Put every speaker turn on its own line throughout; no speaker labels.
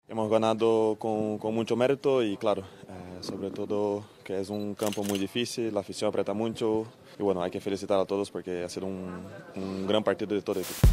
Hemos ganado con mucho mérito y claro, sobre todo que es un campo muy difícil, la afición aprieta mucho y bueno, hay que felicitar a todos porque ha sido un gran partido de todo el equipo.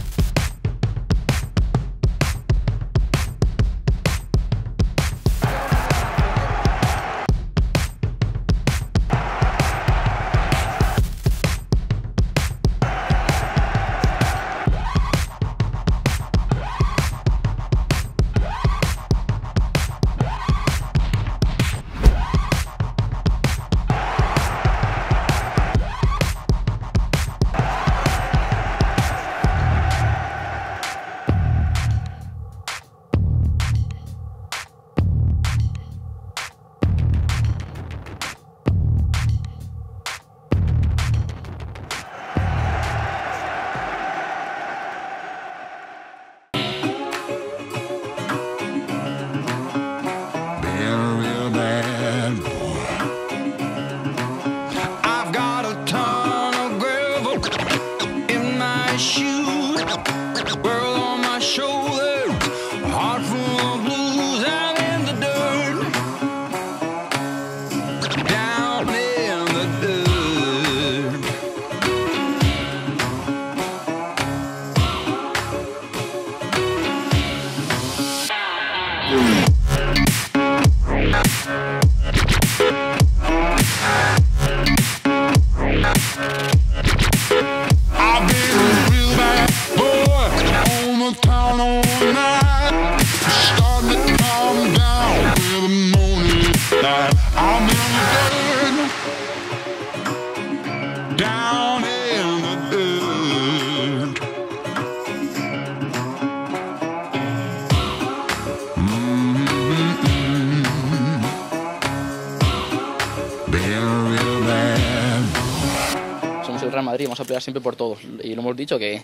Somos el Real Madrid, vamos a pelear siempre por todos y lo hemos dicho que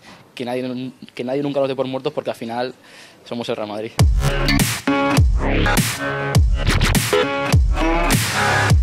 nadie nunca los dé por muertos porque al final somos el Real Madrid.